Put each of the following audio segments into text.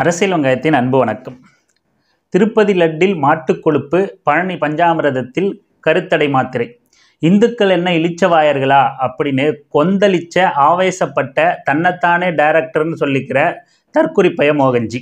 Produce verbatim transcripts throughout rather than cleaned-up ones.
அரசியல் வெங்காயத்தின் அன்பு வணக்கம். திருப்பதி லட்டில் மாட்டுக் கொழுப்பு, பழனி பஞ்சாமிரதத்தில் கருத்தடை மாத்திரை. இந்துக்கள் என்ன இளிச்சவாயர்களா அப்படின்னு கொந்தளிச்ச ஆவேசப்பட்ட தன்னைத்தானே டைரக்டர்னு சொல்லிக்கிற தற்குறிப்பைய மோகன்ஜி.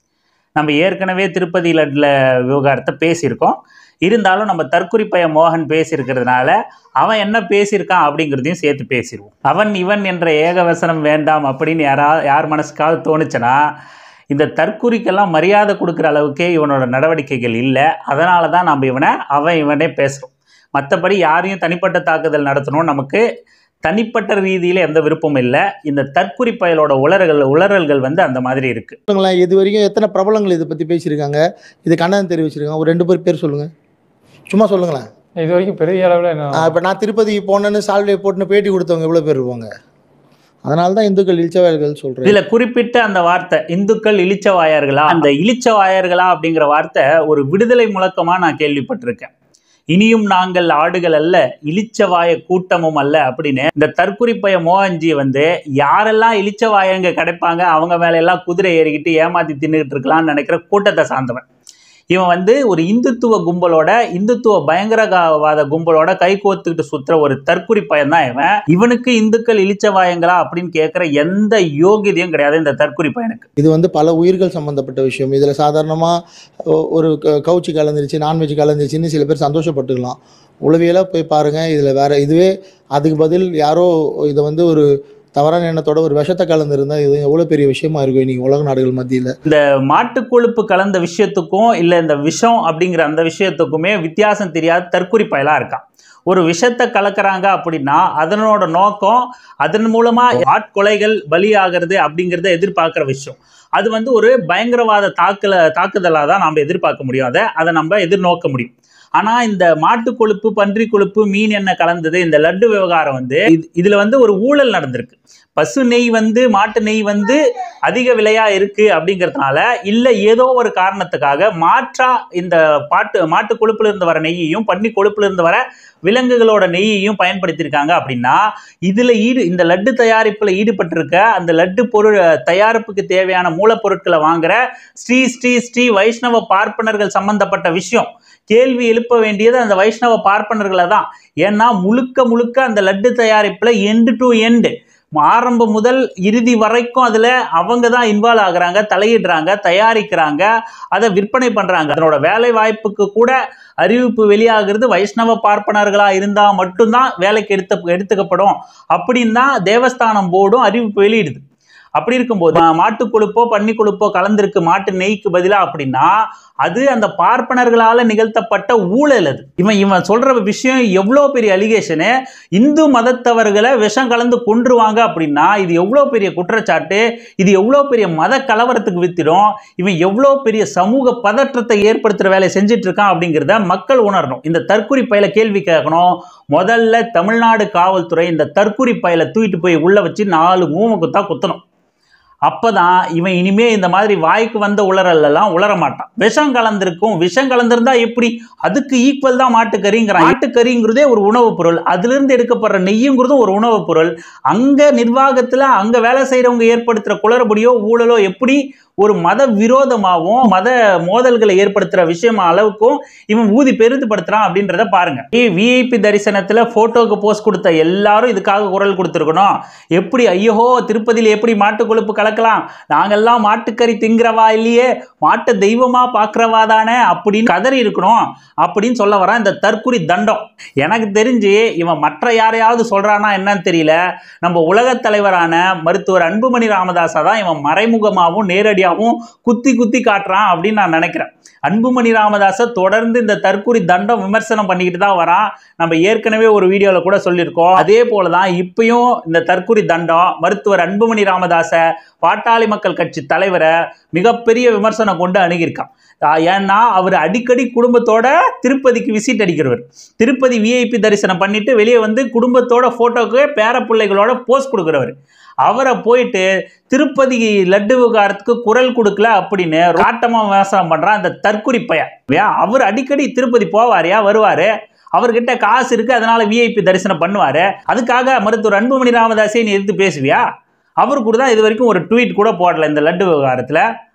நம்ம ஏற்கனவே திருப்பதி லட்டில் விவகாரத்தை பேசியிருக்கோம். இருந்தாலும் நம்ம தற்குறிப்பைய மோகன் பேசியிருக்கிறதுனால அவன் என்ன பேசியிருக்கான் அப்படிங்கிறதையும் சேர்த்து பேசிடுவோம். அவன் இவன் என்ற ஏகவசனம் வேண்டாம் அப்படின்னு யாரா யார் மனசுக்காவது தோணுச்சுன்னா, இந்த தற்குறிக்கெல்லாம் மரியாதை கொடுக்குற அளவுக்கே இவனோட நடவடிக்கைகள் இல்லை. அதனால தான் நம்ம இவனை அவன் இவனே பேசுகிறோம். மற்றபடி யாரையும் தனிப்பட்ட தாக்குதல் நடத்தணும் நமக்கு தனிப்பட்ட ரீதியில் எந்த விருப்பமும் இல்லை. இந்த தற்குறிப்பயலோட உளறல்கள் உளறல்கள் வந்து அந்த மாதிரி இருக்கு. இது வரைக்கும் எத்தனை பிரபலங்கள் இதை பற்றி பேசியிருக்காங்க, இது கண்டனம் தெரிவிச்சிருக்காங்க? ஒரு ரெண்டு பேர் பேர் சொல்லுங்க, சும்மா சொல்லுங்களேன். இது வரைக்கும் பெரிய அளவில் இப்போ நான் திருப்பதிக்கு போனேன்னு சால்வை போட்டுன்னு பேட்டி கொடுத்தவங்க எவ்வளோ பேர் இருப்பாங்க? அதனால தான் இந்துக்கள் இளிச்சவாயர்கள் சொல்கிறேன். இதில் குறிப்பிட்ட அந்த வார்த்தை இந்துக்கள் இளிச்சவாயர்களா, அந்த இளிச்சவாயர்களா அப்படிங்கிற வார்த்தை ஒரு விடுதலை முழக்கமாக நான் கேள்விப்பட்டிருக்கேன். இனியும் நாங்கள் ஆடுகள் அல்ல, இளிச்சவாய கூட்டமும் அல்ல அப்படின்னு இந்த தற்குறிப்பைய மோகன்ஜி வந்து யாரெல்லாம் இளிச்சவாயங்க கிடைப்பாங்க அவங்க மேல எல்லாம் குதிரை ஏறிக்கிட்டு ஏமாத்தி தின்னுக்கிட்டு இருக்கலாம்னு நினைக்கிற கூட்டத்தை சார்ந்தவன். இவன் வந்து ஒரு இந்துத்துவ கும்பலோட இந்துத்துவ பயங்கரவாத கும்பலோட கை கோத்துக்கிட்டு சுத்துற ஒரு தற்குறி பையன் தான் இவன். இவனுக்கு இந்துக்கள் இளிச்சவாயங்களா அப்படின்னு கேட்குற எந்த யோகியதையும் கிடையாது இந்த தற்குறி பையனுக்கு. இது வந்து பல உயிர்கள் சம்பந்தப்பட்ட விஷயம். இதில் சாதாரணமாக ஒரு கவுச்சி கலந்துருச்சு, நான்வெஜ் கலந்துருச்சுன்னு சில பேர் சந்தோஷப்பட்டுக்கலாம். உளவியலாக போய் பாருங்கள். இதில் வேற இதுவே அதுக்கு பதில் யாரோ இதை வந்து ஒரு தவறான எண்ணத்தோட ஒரு விஷத்தை கலந்துருந்தா இது எவ்வளோ பெரிய விஷயமா இருக்கும் இன்னைக்கு உலக நாடுகள் மத்தியில். இந்த மாட்டுக் கொழுப்பு கலந்த விஷயத்துக்கும் இல்லை இந்த விஷம் அப்படிங்கிற அந்த விஷயத்துக்குமே வித்தியாசம் தெரியாத தற்குறி பயலாக இருக்கான். ஒரு விஷத்தை கலக்கிறாங்க அப்படின்னா அதனோட நோக்கம் அதன் மூலமாக ஆட்கொலைகள் பலியாகிறது அப்படிங்கிறத எதிர்பார்க்குற விஷயம். அது வந்து ஒரு பயங்கரவாத தாக்குல தாக்குதலாக தான் நம்ம எதிர்பார்க்க முடியும். அதை அதை நம்ம எதிர்நோக்க முடியும். ஆனால் இந்த மாட்டு கொழுப்பு, பன்றி கொழுப்பு, மீன் எண்ணெய் கலந்தது இந்த லட்டு விவகாரம் வந்து இதில் வந்து ஒரு ஊழல் நடந்திருக்கு. பசு நெய் வந்து மாட்டு நெய் வந்து அதிக விலையாக இருக்குது அப்படிங்கிறதுனால இல்லை ஏதோ ஒரு காரணத்துக்காக மாற்றா இந்த பாட்டு மாட்டு கொழுப்புல இருந்து வர நெய்யையும் பன்றி கொழுப்புல இருந்து வர விலங்குகளோட நெய்யையும் பயன்படுத்தியிருக்காங்க. அப்படின்னா இதில் ஈடு இந்த லட்டு தயாரிப்பில் ஈடுபட்டிருக்க அந்த லட்டு பொருள் தயாரிப்புக்கு தேவையான மூலப்பொருட்களை வாங்குற ஸ்ரீ ஸ்ரீ ஸ்ரீ வைஷ்ணவ பார்ப்பனர்கள் சம்பந்தப்பட்ட விஷயம். கேள்வி எழுப்ப வேண்டியது அந்த வைஷ்ணவ பார்ப்பனர்களை தான். ஏன்னா முழுக்க முழுக்க அந்த லட்டு தயாரிப்பில் எண்டு டு எண்டு ஆரம்பம் முதல் இறுதி வரைக்கும் அதில் அவங்க தான் இன்வால்வ் ஆகுறாங்க, தலையிடுறாங்க, தயாரிக்கிறாங்க, அதை விற்பனை பண்ணுறாங்க. அதனோட வேலை வாய்ப்புக்கு கூட அறிவிப்பு வெளியாகிறது வைஷ்ணவ பார்ப்பனர்களாக இருந்தால் மட்டும்தான் வேலைக்கு எடுத்து எடுத்துக்கப்படும் அப்படின்னு தான் தேவஸ்தானம் போர்டும் அறிவிப்பு வெளியிடுது. அப்படி இருக்கும்போது மாட்டு கொழுப்போ பன்னி கொழுப்போ கலந்திருக்கு மாட்டு நெய்க்கு பதிலாக அப்படின்னா அது அந்த பார்ப்பனர்களால் நிகழ்த்தப்பட்ட ஊழல். அது இவன் இவன் சொல்ற விஷயம் எவ்வளோ பெரிய அலிகேஷனு. இந்து மதத்தவர்களை விஷம் கலந்து கொன்றுவாங்க அப்படின்னா இது எவ்வளோ பெரிய குற்றச்சாட்டு, இது எவ்வளோ பெரிய மத கலவரத்துக்கு வித்திடும். இவன் எவ்வளோ பெரிய சமூக பதற்றத்தை ஏற்படுத்துகிற வேலையை செஞ்சுட்டு இருக்கான் அப்படிங்கிறத மக்கள் உணரணும். இந்த தற்குறி பயில கேள்வி கேட்கணும். முதல்ல தமிழ்நாடு காவல்துறை இந்த தற்குறி பயில தூக்கிட்டு போய் உள்ள வச்சு நாலு மூமுக்குத்தா குத்தணும். அப்போதான் இவன் இனிமே இந்த மாதிரி வாய்க்கு வந்த உளறல்லாம் உளர மாட்டான். விஷம் கலந்திருக்கும், விஷம் கலந்திருந்தா எப்படி? அதுக்கு ஈக்குவல் தான் மாட்டுக்கறிங்கிறான். மாட்டுக்கறிங்கிறதே ஒரு உணவுப் பொருள், அதிலிருந்து எடுக்கப்படுற நெய்யுங்கிறதும் ஒரு உணவுப் பொருள். அங்கே நிர்வாகத்தில் அங்கே வேலை செய்கிறவங்க ஏற்படுத்துகிற குளறுபடியோ ஊழலோ எப்படி ஒரு மத விரோதமாகவும் மத மோதல்களை ஏற்படுத்துகிற விஷயம் அளவுக்கும் இவன் ஊதி பெரிதுபடுத்துறான் அப்படின்றத பாருங்க. விஐபி தரிசனத்தில் ஃபோட்டோக்கு போஸ்ட் கொடுத்த எல்லாரும் இதுக்காக குரல் கொடுத்துருக்கணும். எப்படி ஐயோ திருப்பதியில் எப்படி மாட்டு கொழுப்பு கலக்கலாம், நாங்கள்லாம் மாட்டுக்கறி திங்கிறவா இல்லையே, மாட்டை தெய்வமாக பார்க்குறவா தானே அப்படின்னு கதறி இருக்கணும் அப்படின்னு சொல்ல வரான் இந்த தற்குறி தண்டம். எனக்கு தெரிஞ்சு இவன் மற்ற யாரையாவது சொல்கிறானா என்னன்னு தெரியல. நம்ம உலகத் தலைவரான மருத்துவர் அன்புமணி ராமதாஸை தான் இவன் மறைமுகமாகவும் நேரடி குத்தி குத்தி காட்டுறான் அப்படின்னு நான் நினைக்கிறேன். அன்புமணி ராமதாஸை தொடர்ந்து இந்த தற்குறி தண்டம் விமர்சனம் பண்ணிக்கிட்டு தான் வரான். நம்ம ஏற்கனவே ஒரு வீடியோவில் கூட சொல்லியிருக்கோம். அதே போல தான் இப்பயும் இந்த தற்குறி தண்டம் மருத்துவர் அன்புமணி ராமதாஸை பாட்டாளி மக்கள் கட்சி தலைவரை மிகப்பெரிய விமர்சனம் கொண்டு அணுகியிருக்கான். ஏன்னா அவர் அடிக்கடி குடும்பத்தோட திருப்பதிக்கு விசிட் அடிக்கிறவர். திருப்பதி விஐபி தரிசனம் பண்ணிட்டு வெளியே வந்து குடும்பத்தோட போட்டோக்கு பேர பிள்ளைகளோட போஸ்ட் கொடுக்குறவர். அவரை போயிட்டு திருப்பதி லட்டு விவகாரத்துக்கு குரல் கொடுக்கல அப்படின்னு ராட்டமா விமர்சனம் பண்றான் இந்த தற்குறி பையன். அவர் அடிக்கடி திருப்பதி போவாரியா, வருவாரு, அவர்கிட்ட காசு இருக்கு, அதனால விஐபி தரிசனம் பண்ணுவாரு. அதுக்காக மருத்துவர் அன்புமணி ராமதாஸை நீ எடுத்து பேசுவியா? அவர் கூட தான் இது வரைக்கும் ஒரு ட்வீட் கூட போடல இந்த லட்டு விவகாரத்தில்.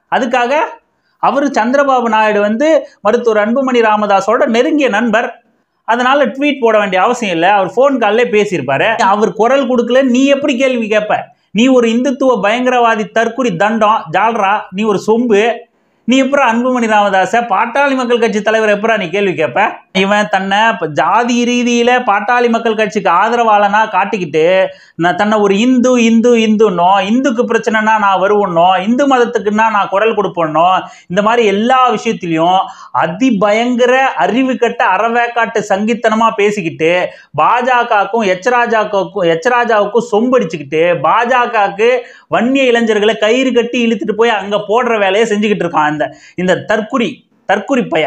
அதுக்காக அவர் சந்திரபாபு நாயுடு வந்து மருத்துவர் அன்புமணி ராமதாஸோட நெருங்கிய நண்பர். அதனால ட்வீட் போட வேண்டிய அவசியம் இல்லை. அவர் ஃபோன் கால்லே பேசியிருப்பாரு. அவர் குரல் கொடுக்கல, நீ எப்படி கேள்வி கேட்ப? நீ ஒரு இந்துத்துவ பயங்கரவாதி, தற்குறி தண்டம், ஜால்ரா, நீ ஒரு சொம்பு. நீ எப்பரா அன்புமணி ராமதாஸ பாட்டாளி மக்கள் கட்சி தலைவர் எப்பரா நீ கேள்வி கேட்ப? இவன் தன்னை ஜாதி ரீதியில பாட்டாளி மக்கள் கட்சிக்கு ஆதரவாளனா காட்டிக்கிட்டு நான் தன்னை ஒரு இந்து இந்து இந்துன்னோ, இந்துக்கு பிரச்சனைனா நான் வருவனோ, இந்து மதத்துக்குன்னா நான் குரல் கொடுப்பனோ, இந்த மாதிரி எல்லா விஷயத்திலையும் அதிபயங்கர அறிவு கட்ட அறவேக்காட்டு சங்கித்தனமா பேசிக்கிட்டு பாஜகவுக்கும் எச்ராஜாவுக்கும் எச்ராஜாவுக்கும் சொம்படிச்சுக்கிட்டு பாஜகவுக்கு வன்னிய இளைஞர்களை கயிறு கட்டி இழுத்துட்டு போய் அங்க போடுற வேலையை செஞ்சுக்கிட்டு இருக்கான் இந்த இந்த தற்குறி தற்குறி பைய.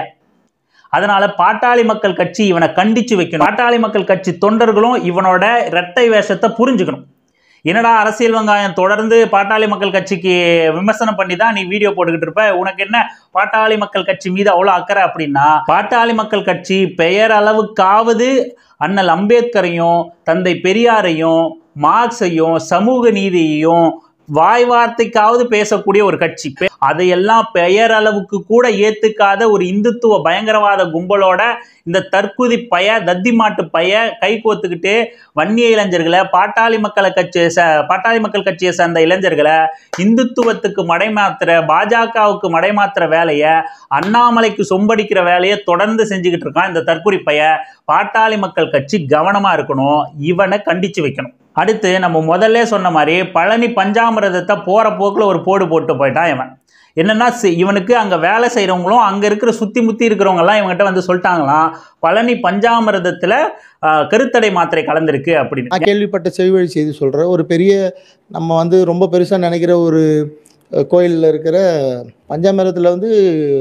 அதனால பாட்டாளி மக்கள் கட்சி இவனை கண்டிச்சு வைக்கணும். பாட்டாளி மக்கள் கட்சி தொண்டர்களும் இவனோட இரட்டை வேஷத்தை புரிஞ்சுக்கணும். என்னடா அரசியல் வெங்காயம் தொடர்ந்து பாட்டாளி மக்கள் கட்சிக்கு விமர்சனம் பண்ணி தான் நீ வீடியோ போட்டுக்கிட்டு இருப்ப, உனக்கு என்ன பாட்டாளி மக்கள் கட்சி மீது அவ்வளோ அக்கறை அப்படின்னா, பாட்டாளி மக்கள் கட்சி பெயர் அளவுக்காவது அண்ணல் அம்பேத்கரையும் தந்தை பெரியாரையும் மார்க்ஸையும் சமூக நீதியையும் வாய் வார்த்தைக்காவது பேசக்கூடிய ஒரு கட்சி. அதையெல்லாம் பெயர் அளவுக்கு கூட ஏத்துக்காத ஒரு இந்துத்துவ பயங்கரவாத கும்பலோட இந்த தற்குதி பய தத்தி மாட்டு பய கை கோத்துக்கிட்டு வன்னிய இளைஞர்களை பாட்டாளி மக்களை கட்சி பாட்டாளி மக்கள் கட்சியை சேர்ந்த இளைஞர்களை இந்துத்துவத்துக்கு மடைமாத்திர பாஜகவுக்கு மடைமாத்திர வேலையை அண்ணாமலைக்கு சொம்படிக்கிற வேலையை தொடர்ந்து செஞ்சுக்கிட்டு இருக்கான் இந்த தற்குறி பய. பாட்டாளி மக்கள் கட்சி கவனமா இருக்கணும், இவனை கண்டிச்சு வைக்கணும். அடுத்து நம்ம முதல்ல சொன்ன மாதிரி பழனி பஞ்சாமிரதத்தை போற போக்குல ஒரு போடு போட்டு போயிட்டான் இவன். என்னன்னா இவனுக்கு அங்க வேலை செய்யறவங்களும் அங்க இருக்கிற சுத்தி முத்தி இருக்கிறவங்க எல்லாம் இவங்ககிட்ட வந்து சொல்லிட்டாங்களாம், பழனி பஞ்சாமிரதத்துல கருத்தடை மாத்திரை கலந்துருக்கு அப்படின்னு. நான் கேள்விப்பட்ட செவிவழி செய்தி சொல்றேன். ஒரு பெரிய நம்ம வந்து ரொம்ப பெருசா நினைக்கிற ஒரு கோயிலில் இருக்கிற பஞ்சாமிரதத்தில் வந்து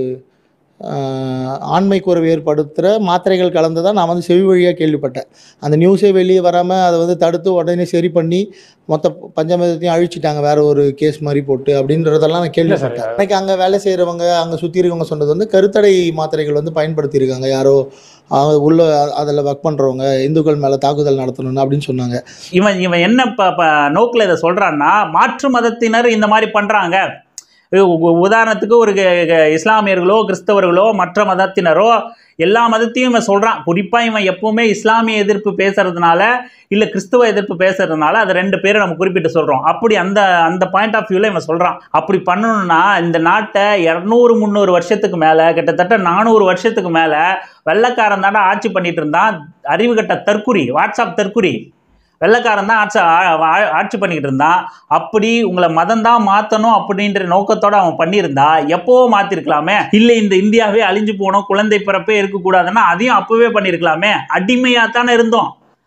ஆண்மை குறைவு ஏற்படுத்துகிற மாத்திரைகள் கலந்து தான் நான் வந்து செவி வழியாக கேள்விப்பட்டேன். அந்த நியூஸே வெளியே வராமல் அதை வந்து தடுத்து உடனே சரி பண்ணி மொத்த பஞ்சாமிரதத்தையும் அழிச்சிட்டாங்க வேறு ஒரு கேஸ் மாதிரி போட்டு அப்படின்றதெல்லாம் நான் கேள்விப்பட்டேன். அன்றைக்கி அங்கே வேலை செய்கிறவங்க அங்கே சுற்றி இருக்கவங்க சொன்னது வந்து கருத்தடை மாத்திரைகள் வந்து பயன்படுத்தியிருக்காங்க, யாரோ உள்ள அதில் ஒர்க் பண்ணுறவங்க இந்துக்கள் மேலே தாக்குதல் நடத்தணும்னு அப்படின்னு சொன்னாங்க. இவன் இவன் என்ன இப்போ நோக்கில் இதை சொல்கிறான்னா, மாற்று மதத்தினர் இந்த மாதிரி பண்ணுறாங்க. உதாரணத்துக்கு ஒரு இஸ்லாமியர்களோ கிறிஸ்தவர்களோ மற்ற மதத்தினரோ எல்லா மதத்தையும் இவன் சொல்கிறான். குறிப்பாக இவன் எப்பவுமே இஸ்லாமிய எதிர்ப்பு பேசுறதுனால இல்லை கிறிஸ்தவ எதிர்ப்பு பேசுறதுனால அதை ரெண்டு பேரும் நம்ம குறிப்பிட்டு சொல்கிறோம். அப்படி அந்த அந்த பாயிண்ட் ஆஃப் வியூவில் இவன் சொல்கிறான். அப்படி பண்ணணும்னா இந்த நாட்டை இரநூறு முந்நூறு வருஷத்துக்கு மேலே கிட்டத்தட்ட நானூறு வருஷத்துக்கு மேலே வெள்ளைக்காரன் தாண்டா ஆட்சி பண்ணிட்டு இருந்தான். அறிவுகட்ட தற்குறி, வாட்ஸ்அப் தற்குறி வெள்ளைக்காரன் தான் ஆட்சி ஆட்சி பண்ணிக்கிட்டு இருந்தான். அப்படி உங்களை மதம் தான் மாற்றணும் அப்படின்ற நோக்கத்தோடு அவன் பண்ணியிருந்தா எப்போவோ மாற்றிருக்கலாமே. இல்லை இந்த இந்தியாவே அழிஞ்சு போனோம், குழந்தை பிறப்பே இருக்கக்கூடாதுன்னா அதையும் அப்போவே பண்ணியிருக்கலாமே. அடிமையாக தானே இருந்தோம்,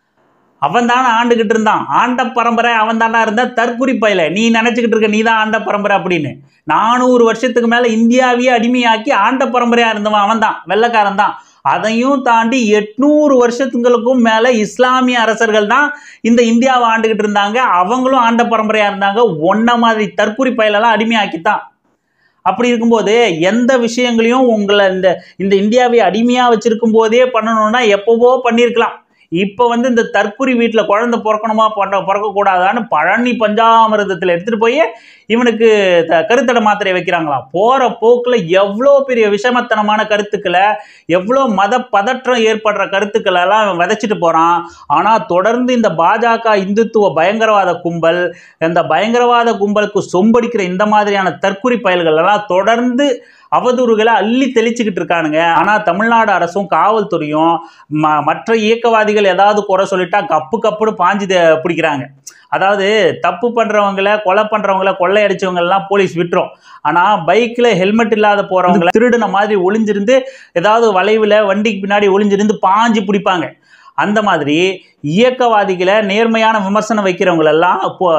அவன் தானே ஆண்டுகிட்டு இருந்தான். ஆண்ட பரம்பரை அவன் தானே இருந்தா. தற்குறி பயில நீ நினச்சிக்கிட்டு இருக்க நீ தான் ஆண்ட பரம்பரை அப்படின்னு. நானூறு வருஷத்துக்கு மேலே இந்தியாவையே அடிமையாக்கி ஆண்ட பரம்பரையாக இருந்தவன் அவன் தான், வெள்ளைக்காரன் தான். அதையும் தாண்டி எட்நூறு வருஷத்துங்களுக்கும் மேலே இஸ்லாமிய அரசர்கள் தான் இந்த இந்தியாவை ஆண்டுகிட்டு இருந்தாங்க, அவங்களும் ஆண்ட பரம்பரையாக இருந்தாங்க. ஒன்ன மாதிரி தற்குறி பயிலெல்லாம் அடிமையாக்கித்தான். அப்படி இருக்கும்போது எந்த விஷயங்களையும் உங்களை இந்த இந்த இந்தியாவை அடிமையாக வச்சிருக்கும் போதே பண்ணணும்னா எப்போவோ பண்ணியிருக்கலாம். இப்போ வந்து இந்த தற்குறி வீட்டில் குழந்தை பிறக்கணுமா பண்ண பிறக்கக்கூடாதான்னு பழனி பஞ்சாமிரதத்தில் எடுத்துகிட்டு போய் இவனுக்கு த கருத்தடை மாத்திரை வைக்கிறாங்களாம். போகிற போக்கில் எவ்வளோ பெரிய விஷமத்தனமான கருத்துக்களை, எவ்வளோ மத பதற்றம் ஏற்படுற கருத்துக்களை எல்லாம் விதைச்சிட்டு போகிறான். ஆனால் தொடர்ந்து இந்த பாஜக இந்துத்துவ பயங்கரவாத கும்பல், இந்த பயங்கரவாத கும்பலுக்கு சொம்படிக்கிற இந்த மாதிரியான தற்குறி பயல்கள் எல்லாம் தொடர்ந்து அவதூறுகளை அள்ளி தெளிச்சுக்கிட்டு இருக்கானுங்க. ஆனால் தமிழ்நாடு அரசும் காவல்துறையும் ம மற்ற இயக்கவாதிகள் ஏதாவது குறை சொல்லிட்டா கப்பு கப்புன்னு பாஞ்சு பிடிக்கிறாங்க. அதாவது தப்பு பண்ணுறவங்கள கொலை பண்ணுறவங்கள கொள்ளை அடித்தவங்கெல்லாம் போலீஸ் விட்டுரும். ஆனால் பைக்கில் ஹெல்மெட் இல்லாத போகிறவங்கள திருடுன மாதிரி ஒளிஞ்சிருந்து ஏதாவது வளைவில் வண்டிக்கு பின்னாடி ஒளிஞ்சிருந்து பாஞ்சு பிடிப்பாங்க. அந்த மாதிரி இயக்கவாதிகளை நேர்மையான விமர்சனம் வைக்கிறவங்களெல்லாம்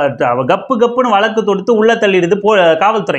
கப்பு கப்புன்னு வழக்கு தொடுத்து உள்ள தள்ளிடுது போ காவல்துறை.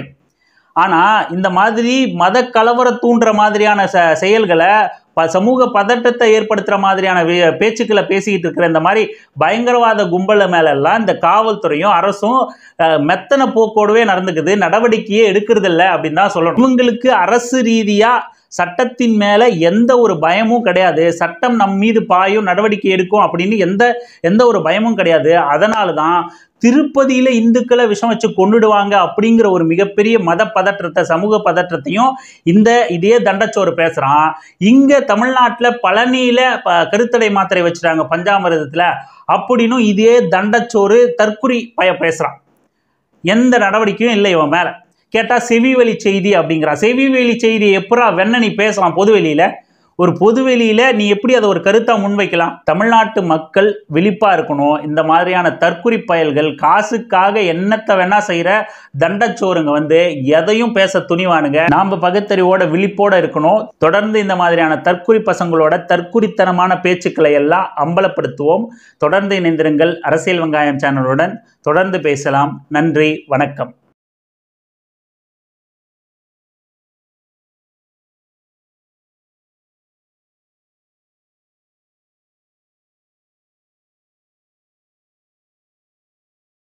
ஆனால் இந்த மாதிரி மத கலவர தூண்டுற மாதிரியான ச செயல்களை ப சமூக பதட்டத்தை ஏற்படுத்துகிற மாதிரியான பேச்சுக்களை பேசிக்கிட்டு இருக்கிற இந்த மாதிரி பயங்கரவாத கும்பல மேலெல்லாம் இந்த காவல்துறையும் அரசும் மெத்தன போக்கோடவே நடந்துக்குது, நடவடிக்கையே எடுக்கிறது இல்லை அப்படின்னு தான் சொல்லணும். இவங்களுக்கு அரசு ரீதியாக சட்டத்தின் மேலே எந்த ஒரு பயமும் கிடையாது. சட்டம் நம் மீது பாயும், நடவடிக்கை எடுக்கும் அப்படின்னு எந்த எந்த ஒரு பயமும் கிடையாது. அதனால தான் திருப்பதியில் இந்துக்களை விஷம் வச்சு கொண்டுடுவாங்க அப்படிங்கிற ஒரு மிகப்பெரிய மத பதற்றத்தை, சமூக பதற்றத்தையும் இந்த இதே தண்டச்சோறு பேசுகிறான். இங்கே தமிழ்நாட்டில் பழனியில் ப கருத்தடை மாத்திரை வச்சுட்டாங்க பஞ்சாமிரதத்தில் அப்படின்னு இதே தண்டச்சோறு தற்குறி பய பேசுகிறான். எந்த நடவடிக்கையும் இல்லை இவன் மேலே. கேட்டால் செவிவெளி செய்தி அப்படிங்கிறான். செவிவெளி செய்தி எப்படா வெண்ண நீ பேசலாம் பொதுவெளியில்? ஒரு பொதுவெளியில் நீ எப்படி அதை ஒரு கருத்தாக முன்வைக்கலாம்? தமிழ்நாட்டு மக்கள் விழிப்பாக இருக்கணும். இந்த மாதிரியான தற்குறி பயல்கள் காசுக்காக என்னத்தை வேணா செய்கிற தண்டச்சோறுங்க வந்து எதையும் பேச துணிவானுங்க. நாம் பகுத்தறிவோட விழிப்போடு இருக்கணும். தொடர்ந்து இந்த மாதிரியான தற்குறி பசங்களோட தற்குறித்தனமான பேச்சுக்களை எல்லாம் அம்பலப்படுத்துவோம். தொடர்ந்து இணைந்திருங்கள் அரசியல் வெங்காயம் சேனலுடன். தொடர்ந்து பேசலாம். நன்றி, வணக்கம்.